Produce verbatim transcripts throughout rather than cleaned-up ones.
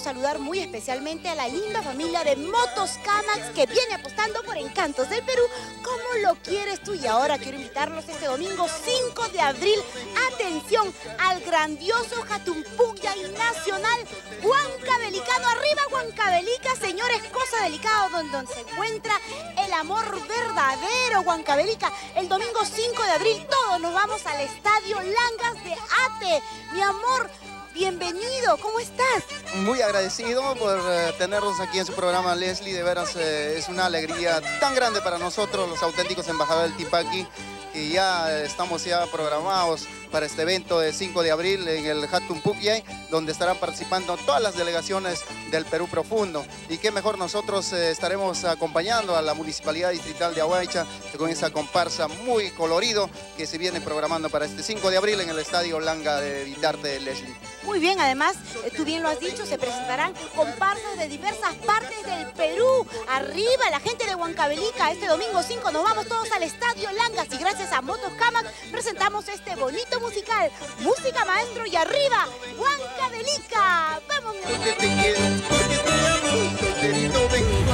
saludar muy especialmente a la linda familia de Motos Camax que viene apostando por Encantos del Perú. ¿Cómo lo quieres tú? Y ahora quiero invitarlos este domingo cinco de abril. Atención al grandioso Jatumpucllay Nacional Huancabelicano. Arriba Huancavelica, señores, cosa delicada donde se encuentra el amor verdadero. Huancavelica, el domingo cinco de abril todos nos vamos al Estadio Langas de Ate. Mi amor, bienvenido, ¿cómo estás? Muy agradecido por eh, tenerlos aquí en su programa, Leslie. De veras eh, es una alegría tan grande para nosotros, los auténticos embajadores del Tipaqui, que ya estamos ya programados para este evento de cinco de abril en el Jatumpucllay, donde estarán participando todas las delegaciones del Perú profundo. Y qué mejor, nosotros eh, estaremos acompañando a la Municipalidad Distrital de Ahuaycha con esa comparsa muy colorido que se viene programando para este cinco de abril en el Estadio Langa de Vitarte, Leslie. Muy bien, además, eh, tú bien lo has dicho, se presentarán comparsas de diversas partes del Perú. Arriba la gente de Huancavelica, este domingo cinco nos vamos todos al Estadio Langas y gracias a Motos Camax presentamos este bonito musical. Música, maestro, y arriba Huancavelica. ¡Vamos! Porque te quiero, porque te amo, solterito vengo.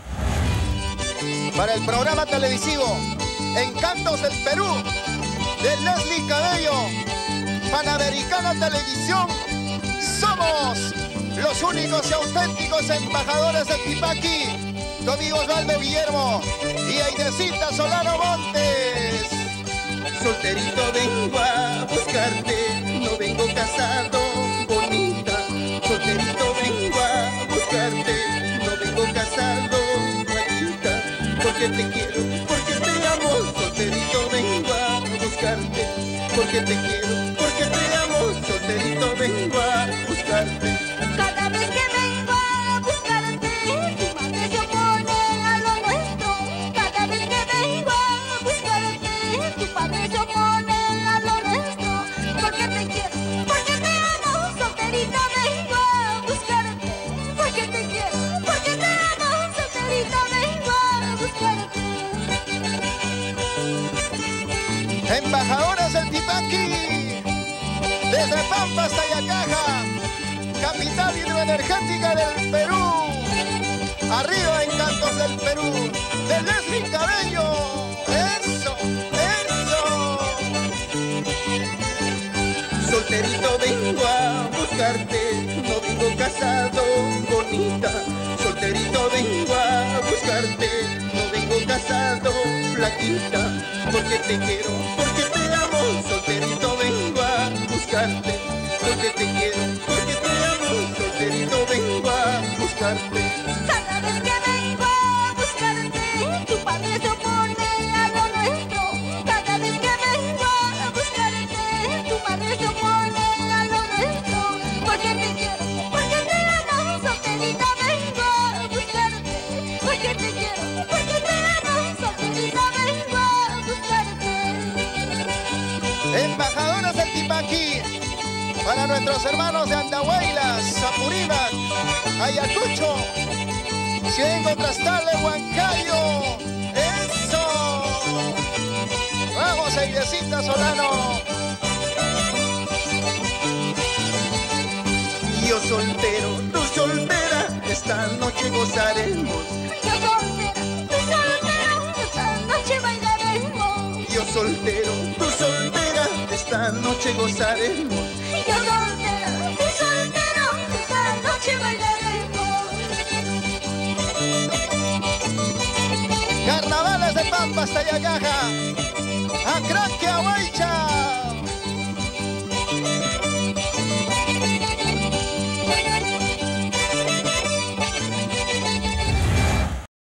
Para el programa televisivo Encantos del Perú, de Leslie Cabello, Panamericana Televisión, somos los únicos y auténticos embajadores del Tipaqui. Tu amigo Osvaldo Guillermo y Ainecita Solano Montes. Solterito vengo a buscarte, no vengo casado, bonita. Solterito vengo a buscarte, no vengo casado, bonita. Porque te quiero, porque te amo, solterito vengo a buscarte. Porque te quiero, porque te amo, solterito vengo a buscarte. Cada vez que vengo a buscarte, tu madre se opone a lo nuestro. Cada vez que vengo a buscarte, tu padre se opone a lo nuestro. Porque te quiero, porque te amo, solterita vengo a buscarte. Porque te quiero, porque te amo, solterita vengo a buscarte. Embajadoras del Tipaqui, desde Pampa hasta Yacaja, capital hidroenergética del Perú. Arriba Encantos del Perú, de Leslie Cabello. Eso, eso. Solterito vengo a buscarte, no vengo casado, bonita. Solterito vengo a buscarte, no vengo casado, flaquita. Porque te quiero, porque te amo, solterito vengo a buscarte. Porque te quiero, porque te amo, solterito vengo a buscarte. Cada vez que vengo a buscarte, tu padre se opone a lo nuestro. Cada vez que vengo a buscarte, tu madre se opone a lo nuestro. Porque te quiero, porque te amo, solterita vengo a buscarte. Porque te quiero, porque te amo, solterita vengo a buscarte. Embajadoras del Tipaqui, para nuestros hermanos de Andahuaylas, Apurímac, Ayacucho, Ciudad Contrastable, Huancayo. ¡Eso! ¡Vamos, Ainecita Solano! Yo soltero, tú soltera, esta noche gozaremos. Yo soltera, tú soltero, esta noche bailaremos. Yo soltero, tú soltera, esta noche gozaremos. Yo soltera, tú soltero, esta noche bailaremos. Carnavales de Pampa hasta Yacaja, Acraque, Ahuaycha.